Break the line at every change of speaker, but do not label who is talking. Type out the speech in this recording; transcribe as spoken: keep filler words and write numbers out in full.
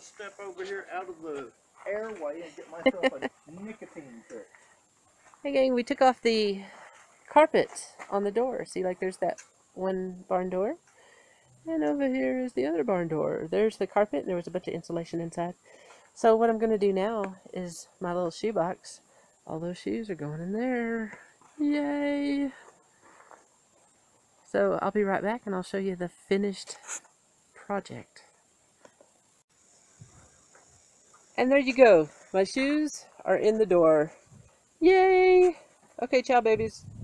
step over here out of the airway and get myself a nicotine trick.
Hey gang, we took off the carpet on the door. See, like there's that one barn door. And over here is the other barn door. There's the carpet, and there was a bunch of insulation inside. So what I'm going to do now is my little shoebox. All those shoes are going in there. Yay! So I'll be right back, and I'll show you the finished project. And there you go. My shoes are in the door. Yay! Okay, ciao babies.